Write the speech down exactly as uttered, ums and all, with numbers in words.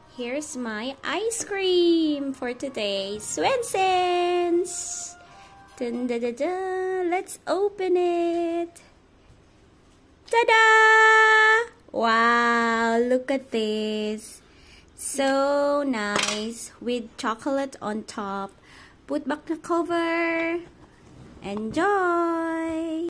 Here's my ice cream for today. Swenson's! Dun, da, da, da. Let's open it. Ta-da! Wow, look at this. So nice with chocolate on top. Put back the cover. Enjoy!